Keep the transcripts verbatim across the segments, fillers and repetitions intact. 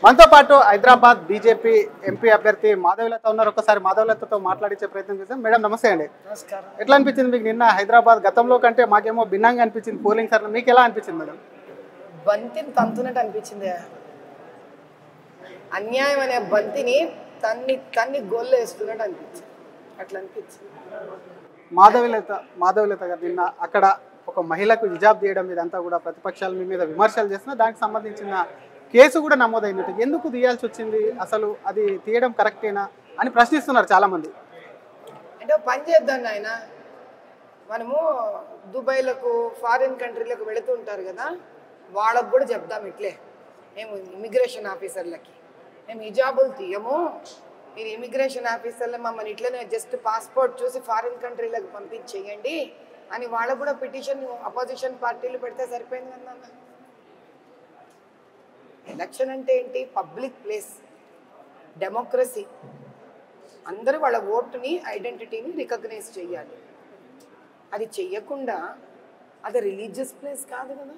మనతో పాటు Hyderabad BJP MP అభ్యర్థి మాధవీలత ఉన్నారు. ఒకసారి మాధవీలతతో మాట్లాడించే ప్రయత్నం చేద్దాం. మేడం నమస్తే అండి. నమస్కారం. ఎట్లా అనిపించింది మీకు నిన్న హైదరాబాద్ గతంలో కంటే మాకేమో భిన్నంగా అనిపించింది పోలింగ్ సార్, మీకు ఎలా అనిపించింది మేడం? బంతిని తంతున్నట్టు అనిపించింది. అన్యాయం అనే బంతిని తన్ని తన్ని గోల్లో వేస్తున్నట్టు అనిపించింది. అట్లా అనిపించింది. మాధవీలత మాధవీలత గారు నిన్న అక్కడ ఒక మహిళకు హిజాబ్ తీయడం మీద అంతా కూడా ప్రతిపక్షాలు మీ మీద విమర్శలు చేస్తున్నా, దానికి సంబంధించిన కేసు కూడా నమోదైనట్టు, ఎందుకు తీయాల్సి వచ్చింది, అసలు అది తీయడం కరెక్టేనా అని ప్రశ్నిస్తున్నారు చాలా మంది. అంటే పని చేద్దాం ఆయన, మనము దుబాయ్లకు ఫారిన్ కంట్రీలకు వెళుతూ ఉంటారు కదా, వాళ్ళకు కూడా చెప్దాం ఇట్లే, మేము ఇమిగ్రేషన్ ఆఫీసర్లకి మేము హిజాబులు తీయము, మీరు ఇమిగ్రేషన్ ఆఫీసర్లు మమ్మల్ని ఇట్లనే జస్ట్ పాస్పోర్ట్ చూసి ఫారిన్ కంట్రీలకు పంపించేయండి అని వాళ్ళకు కూడా పిటిషన్ అపోజిషన్ పార్టీలు పెడితే సరిపోయింది కదా. ఎలక్షన్ అంటే ఏంటి? పబ్లిక్ ప్లేస్, డెమోక్రసీ, అందరూ వాళ్ళ ఓటుని ఐడెంటిటీని రికగ్నైజ్ చేయాలి. అది చెయ్యకుండా అది రిలీజియస్ ప్లేస్ కాదు కదా.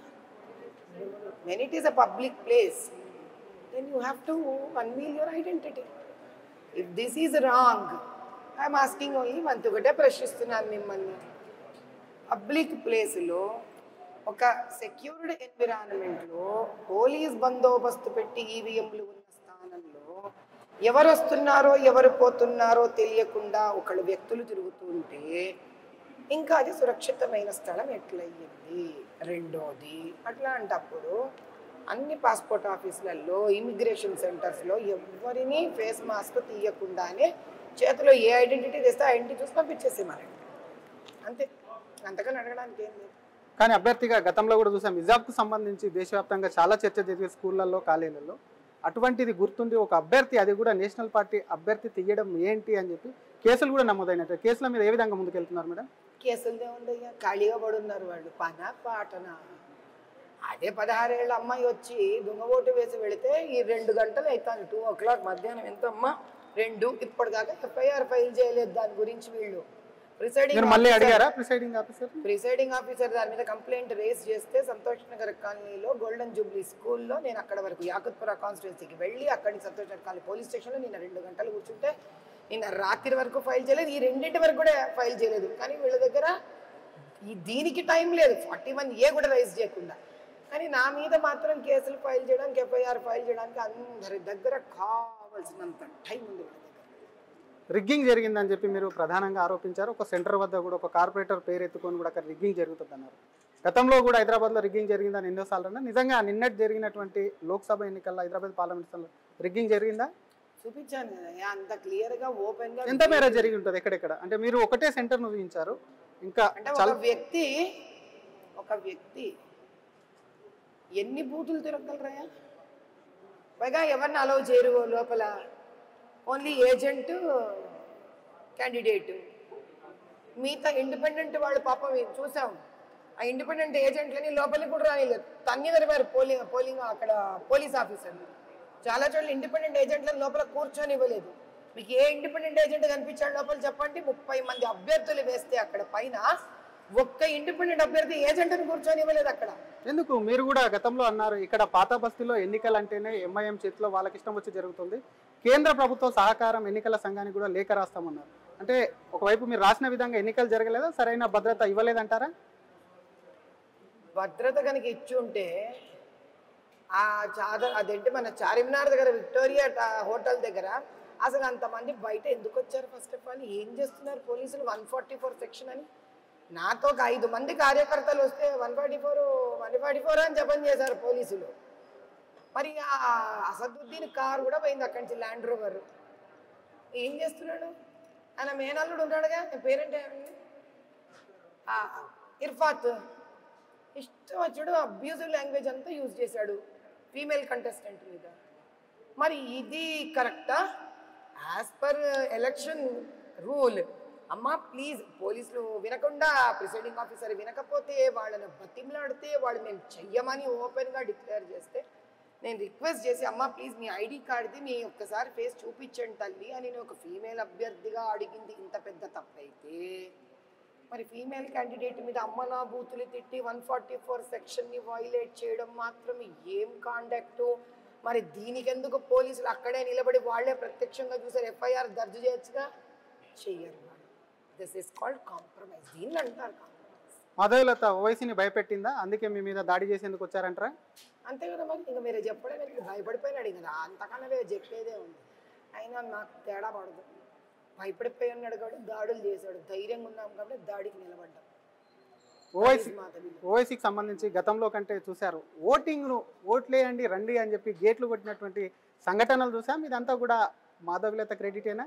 When it is a public place then you have to unveil your identity. If this is wrong, I'm asking only month ఒకటే ప్రశ్నిస్తున్నాను మిమ్మల్ని. పబ్లిక్ ప్లేస్లో ఒక సెక్యూర్డ్ ఎన్విరాన్మెంట్లో పోలీస్ బందోబస్తు పెట్టి ఈవీఎంలు ఉన్న స్థానంలో ఎవరు వస్తున్నారో ఎవరు పోతున్నారో తెలియకుండా ఒకళ్ళు వ్యక్తులు తిరుగుతుంటే ఇంకా అది సురక్షితమైన స్థలం ఎట్లయింది? రెండోది, అట్లాంటప్పుడు అన్ని పాస్పోర్ట్ ఆఫీసులలో ఇమిగ్రేషన్ సెంటర్స్లో ఎవరిని ఫేస్ మాస్క్ తీయకుండానే చేతిలో ఏ ఐడెంటిటీ తెస్తే ఐడెంటిటీ చూసి పంపించేసే మనకి, అంతే. అంతకని అడగడానికి ఏం లేదు. కానీ అభ్యర్థిగా గతంలో కూడా చూసాం, హిజాబ్కు సంబంధించి దేశవ్యాప్తంగా చాలా చర్చ జరిగే స్కూళ్ళల్లో కాలేజీలలో, అటువంటిది గుర్తుండి ఒక అభ్యర్థి, అది కూడా నేషనల్ పార్టీ అభ్యర్థి తీయడం ఏంటి అని చెప్పి కేసులు కూడా నమోదైనట్టు, కేసుల మీద ఏ విధంగా ముందుకెళ్తున్నారు మేడం? కేసులు ఏముందయ్యా, ఖాళీగా పడున్నారు వాళ్ళు, పన పాటన. అదే పదహారేళ్ళ అమ్మాయి వచ్చి దొంగ ఓటు వేసి వెళితే ఈ రెండు గంటలు అవుతాను, టూ ఓ క్లాక్ మధ్యాహ్నం ఎంత అమ్మా రెండు, ఇప్పటిదాకా ఎఫ్ఐఆర్ ఫైల్ చేయలేదు దాని గురించి. వీళ్ళు ప్రిసైడింగ్ మళ్ళీ అడిగారా ప్రిసైడింగ్ ఆఫీసర్? ప్రిసైడింగ్ ఆఫీసర్ దాని మీద కంప్లైంట్ రేస్ చేస్తే సంతోష్ నగర్ కాలనీలో గోల్డెన్ జూబ్లీ స్కూల్లో నేను అక్కడ వరకు యాకుత్పుర కాన్స్టిట్యున్సీకి వెళ్ళి అక్కడి నుంచి సంతోష్ నగర్ కాలనీ పోలీస్ స్టేషన్లో నిన్న రెండు గంటలు కూర్చుంటే నిన్న రాత్రి వరకు ఫైల్ చేయలేదు, ఈ రెండింటి వరకు కూడా ఫైల్ చేయలేదు. కానీ వీళ్ళ దగ్గర ఈ దీనికి టైం లేదు, ఫార్టీ వన్ ఏ కూడా రైజ్ చేయకుండా. కానీ నా మీద మాత్రం కేసులు ఫైల్ చేయడానికి, ఎఫ్ఐఆర్ ఫైల్ చేయడానికి అందరి దగ్గర కావాల్సినంత టైం ఉంది. రిగ్గింగ్ జరిగిందని చెప్పి మీరు ప్రధానంగా ఆరోపించారు. ఒక సెంటర్ వద్ద కూడా ఒక కార్పొరేటర్ పేరు ఎత్తుకొని కూడా అక్కడ రిగ్గింగ్ జరుగుతుంది అన్నారు. గతంలో కూడా హైదరాబాద్లో రిగ్గింగ్ జరిగిందని ఎన్నోసార్లు అన్నారు. నిజంగా నిన్నటి జరిగినటువంటి లోక్సభ ఎన్నికల్లో హైదరాబాద్ పార్లమెంట్ రిగ్గింగ్ జరిగిందా? చూపించాను కదా అంత క్లియర్ గా, ఓపెన్ గా. ఎంత మేర జరిగి ఉంటుంది? ఎక్కడెక్కడ అంటే మీరు ఒకటే సెంటర్ ను చూపించారు. ఇంకా అంటే ఒక వ్యక్తి ఒక వ్యక్తి ఎన్ని బూతులు తిరగలరాయా? పైగా ఎవరిని అలౌ చేయరు లోపల, ఓన్లీ ఏజెంట్ క్యాండిడేట్. మిగతా ఇండిపెండెంట్ వాళ్ళు పాపం చూసాం, ఆ ఇండిపెండెంట్ ఏజెంట్లని లోపలికి కూడా రానిలేదు, తన్ని జరిపారు పోలింగ్ పోలింగ్ అక్కడ పోలీస్ ఆఫీసర్లు. చాలా చోట్ల ఇండిపెండెంట్ ఏజెంట్లను లోపల కూర్చొని ఇవ్వలేదు. మీకు ఏ ఇండిపెండెంట్ ఏజెంట్ కనిపించాడు లోపల చెప్పండి? ముప్పై మంది అభ్యర్థులు వేస్తే అక్కడ పైన ఒక్క ఇండిపెండెంట్ అభ్యర్థి ఏజెంట్ని కూర్చొని ఇవ్వలేదు అక్కడ. ఎందుకు? మీరు కూడా గతంలో అన్నారు, ఇక్కడ పాత బస్తీలో ఎన్నికలు అంటేనే ఎంఐఎం చేతిలో వాళ్ళకి ఇష్టం వచ్చి జరుగుతుంది, కేంద్ర ప్రభుత్వ సహకారం ఎన్నికల సంఘానికి కూడా లేఖ రాస్తామన్నారు. అంటే ఒకవైపు మీరు రాసిన విధంగా ఎన్నికలు జరగలేదా, సరైన భద్రత ఇవ్వలేదంటారా? భద్రత కనుక ఇచ్చి ఉంటే ఆ చాదర్ అదేంటి మన చార్మినార్ దగ్గర విక్టోరియా హోటల్ దగ్గర అసలు అంతమంది బయట ఎందుకు వచ్చారు? ఫస్ట్ ఆఫ్ ఆల్ ఏం చేస్తున్నారు పోలీసులు? వన్ ఫార్టీ ఫోర్ సెక్షన్ అని నాతో ఒక ఐదు మంది కార్యకర్తలు వస్తే one forty four one forty four అని జపం చేశారు పోలీసులు. మరి ఆ అసదుద్దీన్ కార్ కూడా పోయింది అక్కడి నుంచి, ల్యాండ్ రోవర్. ఏం చేస్తున్నాడు? ఆయన మేనల్లుడు ఉన్నాడుగా, పేరెంట్ ఇర్ఫాత్, ఇష్టం వచ్చాడు అబ్యూజివ్ లాంగ్వేజ్ అంతా యూజ్ చేశాడు ఫీమేల్ కంటెస్టెంట్ మీద. మరి ఇది కరెక్టా? యాజ్ పర్ ఎలక్షన్ రూల్, అమ్మా ప్లీజ్ పోలీసులు వినకుండా, ప్రిసైడింగ్ ఆఫీసర్ వినకపోతే వాళ్ళని బతిమలాడితే వాళ్ళు మేము చెయ్యమని ఓపెన్గా డిక్లేర్ చేస్తే నేను రిక్వెస్ట్ చేసి, అమ్మ ప్లీజ్ మీ ఐడి కార్డ్ది మీ ఒక్కసారి ఫేస్ చూపించండి తల్లి అని నేను ఒక ఫీమేల్ అభ్యర్థిగా అడిగింది ఇంత పెద్ద తప్పైతే, మరి ఫీమేల్ క్యాండిడేట్ మీద అమ్మ నా బూతులు తిట్టి వన్ ఫార్టీ ఫోర్ సెక్షన్ని వైలేట్ చేయడం మాత్రం ఏం కాండక్టు? మరి దీనికి ఎందుకు పోలీసులు అక్కడే నిలబడి వాళ్ళే ప్రత్యక్షంగా చూసారు ఎఫ్ఐఆర్ దర్జు చేయొచ్చుగా, చెయ్యరు. This is called compromise. దీన్ని అంటారు కాంప్రమైజ్. మాధవీలత ఓవైసీని భయపెట్టిందా, అందుకే మీ మీద దాడి చేసేందుకు వచ్చారంటారా? అంతే కదా మరి, ఇంకా మీరు చెప్పడం మీరు భయపడిపోయినాడు కదా, అంతకన్నా వేరే చెప్పేదే ఉంది. అయినా నాకు తేడా పడదు. భయపడిపోయి ఉన్నాడు కాబట్టి దాడులు చేశాడు, ధైర్యంగా ఉన్నాం కాబట్టి దాడికి నిలబడ్డాం. ఓవైసీ ఓవైసీకి సంబంధించి గతంలో కంటే చూశారు, ఓటింగ్ను ఓట్లేయండి రండి అని చెప్పి గేట్లు కొట్టినటువంటి సంఘటనలు చూసాం. ఇదంతా కూడా మాధవీలత క్రెడిటేనా?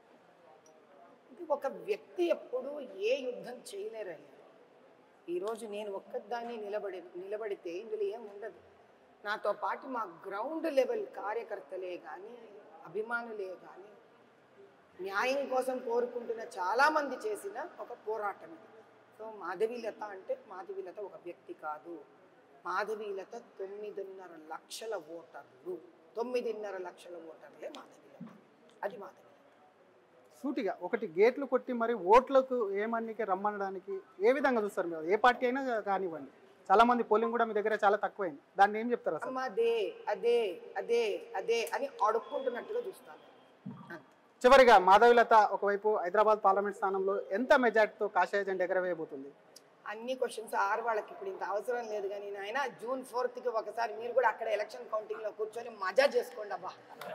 ఒక వ్యక్తి ఎప్పుడు ఏ యుద్ధం చేయలేరని, ఈరోజు నేను ఒక్కదాన్ని నిలబడి నిలబడితే ఇందులో ఏం ఉండదు. నాతో పాటు మా గ్రౌండ్ లెవెల్ కార్యకర్తలే కానీ అభిమానులే కానీ న్యాయం కోసం కోరుకుంటున్న చాలామంది చేసిన ఒక పోరాటం ఇది. సో మాధవీలత అంటే మాధవీలత ఒక వ్యక్తి కాదు, మాధవీలత తొమ్మిదిన్నర లక్షల ఓటర్లు, తొమ్మిదిన్నర లక్షల ఓటర్లే మాధవీలత. అది మాధవీలత. సూటిగా ఒకటి గేట్లు కొట్టి మరి ఓట్లకు ఏమన్నికి రమ్మనడానికి ఏ విధంగా చూస్తారు మీరు? ఏ పార్టీ అయినా కానివ్వండి, చాలా మంది పోలింగ్ కూడా మీ దగ్గర చాలా తక్కువైంది, దాన్ని ఏం చెప్తారు అసలు? అదే అదే అదే అదే అని అడుక్కుంటున్నట్టుగా చూస్తాను. చివరిగా మాధవీలత ఒకవైపు హైదరాబాద్ పార్లమెంట్ స్థానంలో ఎంత మెజార్టీతో కాషాయ జెండా ఎగరవేయబోతుంది? అన్ని క్వశ్చన్స్ ఆరు వాళ్ళకి ఇప్పుడు ఇంత అవసరం లేదు కానీ నాయన జూన్ ఫోర్త్ కి ఒకసారి మీరు కూడా అక్కడ ఎలక్షన్ కౌంటింగ్ లో కూర్చొని మజా చేసుకోండి అబ్బా.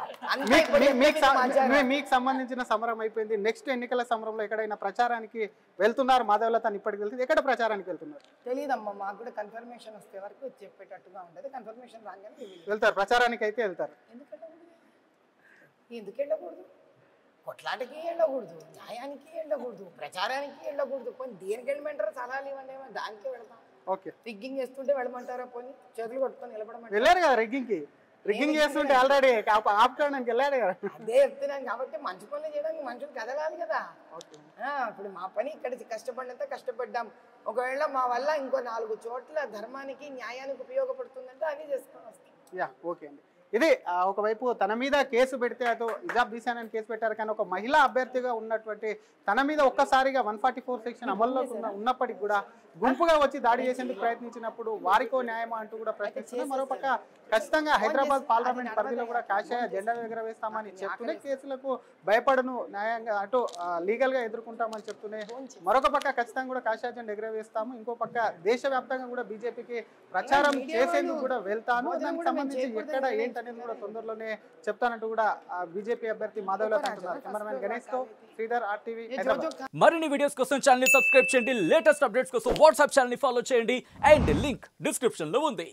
మీకు సంబంధించిన సమరం అయిపోయింది, నెక్స్ట్ ఎన్నికల సమరంలో ఎక్కడైనా ప్రచారానికి వెళ్తున్నారు మాధవీలత? ఇప్పటికి వెళ్తుంది, ఎక్కడ ప్రచారానికి వెళ్తున్నారు తెలియదమ్మా, మాకు కూడా కన్ఫర్మేషన్ వస్తే వరకు చెప్పేటట్టుగా ఉంటుంది. కన్ఫర్మేషన్ రాగానే వెళ్తారు, ప్రచారానికి అయితే వెళ్తారు. ఎందుకంటే ఎందుకు వెళ్ళకూడదు? కొట్లాటకి వెళ్ళకూడదు, న్యాయానికి వెళ్ళకూడదు, ప్రచారానికి వెళ్ళకూడదు. పోనీ దేనికి వెళ్ళమంటారో సలహాలు ఇవ్వండి, దానికే వెళ్తాం. ఓకే, రిగ్గింగ్ చేస్తుంటే వెళ్ళమంటారా? పోనీ చేతులు పట్టుకొని నిలబడమంటారు. వెళ్ళారు కదా రిగ్గింగ్ కి, రిగ్గింగ్ చేస్తుంటే ఆల్రెడీ ఆపుకోవడానికి వెళ్ళాడు కదా. అదే చెప్తున్నాను కాబట్టి మంచి పనులు చేయడానికి మనుషులు కదలాలి కదా. ఇప్పుడు మా పని ఇక్కడ కష్టపడినంత కష్టపడ్డాం, ఒకవేళ మా వల్ల ఇంకో నాలుగు చోట్ల ధర్మానికి న్యాయానికి ఉపయోగపడుతుందంటే అవి చేసుకొని వస్తాం. యా ఓకే అండి. ఇది ఒకవైపు తన మీద కేసు పెడితే అటు హిజాబ్ తీశానని కేసు పెట్టారు, కానీ ఒక మహిళా అభ్యర్థిగా ఉన్నటువంటి తన మీద ఒక్కసారిగా వన్ ఫార్టీ ఫోర్ సెక్షన్ అమల్లో ఉన్నప్పటికీ కూడా గుంపుగా వచ్చి దాడి చేసేందుకు ప్రయత్నించినప్పుడు వారికో న్యాయమా అంటూ కూడా ప్రయత్నిస్తున్నారు. మరోపక్క ఖచ్చితంగా హైదరాబాద్ పార్లమెంట్ పరిధిలో కూడా కాషాయ జెండా ఎగరవేస్తామని చెప్తూనే కేసులకు భయపడను, న్యాయంగా అటు లీగల్ గా ఎదుర్కొంటామని చెప్తూనే మరొక పక్క ఖచ్చితంగా కూడా కాషాయ జెండా ఎగరవేస్తాము, ఇంకో పక్క దేశవ్యాప్తంగా కూడా బీజేపీకి ప్రచారం చేసేందుకు కూడా వెళ్తాను, దానికి సంబంధించి ఎక్కడ ఏంటనేది కూడా తొందరలోనే చెప్తానంటూ కూడా బీజేపీ అభ్యర్థి మాధవీలత అంటున్నారు. కెమెరామెన్ గణేష్ తో శ్రీధర్, ఆర్టీవీ హైదరాబాద్. మరిన్ని వీడియోస్ కోసం ఛానల్ ని సబ్స్క్రైబ్ చేయండి, లేటెస్ట్ అప్డేట్స్ కోసం వాట్సాప్ ఛానల్ ని ఫాలో చేయండి, అండ్ లింక్ డిస్క్రిప్షన్ లో ఉంది.